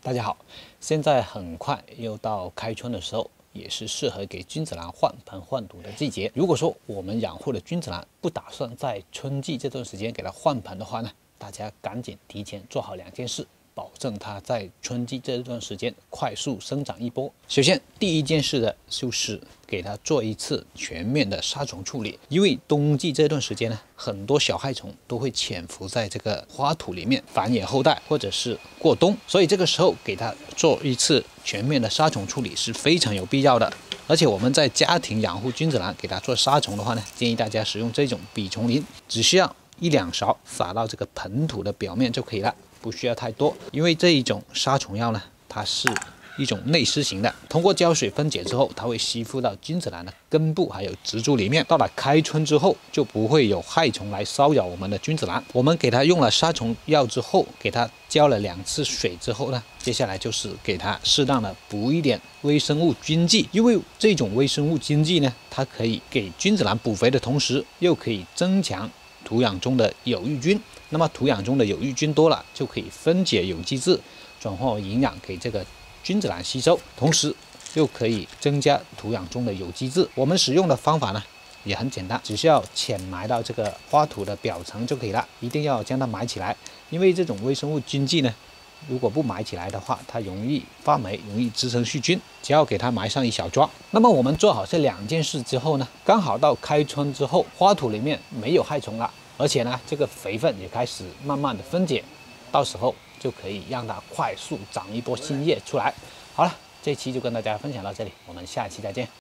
大家好，现在很快又到开春的时候，也是适合给君子兰换盆换土的季节。如果说我们养护的君子兰不打算在春季这段时间给它换盆的话呢，大家赶紧提前做好2件事，保证它在春季这段时间快速生长一波。首先，第一件事的就是给它做一次全面的杀虫处理，因为冬季这段时间呢，很多小害虫都会潜伏在这个花土里面繁衍后代，或者是过冬，所以这个时候给它做一次全面的杀虫处理是非常有必要的。而且我们在家庭养护君子兰给它做杀虫的话呢，建议大家使用这种吡虫磷，只需要1-2勺撒到这个盆土的表面就可以了，不需要太多。因为这一种杀虫药呢，它是一种内施型的，通过胶水分解之后，它会吸附到君子兰的根部还有植株里面。到了开春之后，就不会有害虫来骚扰我们的君子兰。我们给它用了杀虫药之后，给它浇了2次水之后呢，接下来就是给它适当的补一点微生物菌剂。因为这种微生物菌剂呢，它可以给君子兰补肥的同时，又可以增强土壤中的有益菌。那么土壤中的有益菌多了，就可以分解有机质，转化为营养给这个君子兰吸收，同时又可以增加土壤中的有机质。我们使用的方法呢也很简单，只需要浅埋到这个花土的表层就可以了，一定要将它埋起来。因为这种微生物菌剂呢，如果不埋起来的话，它容易发霉，容易滋生细菌。只要给它埋上一小桩。那么我们做好这2件事之后呢，刚好到开春之后，花土里面没有害虫了，而且呢，这个肥分也开始慢慢的分解，到时候就可以让它快速长一波新叶出来。好了，这期就跟大家分享到这里，我们下期再见。